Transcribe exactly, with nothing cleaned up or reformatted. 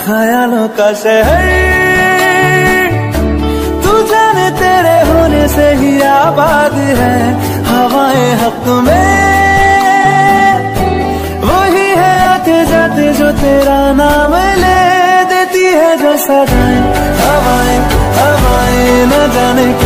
ख्यालों का शहर, तू जाने तेरे होने से ही आबाद है। हवाएं हक में वही है आते जाते जो तेरा नाम ले देती है जो सदाएं। हवाएं हवाएं न जाने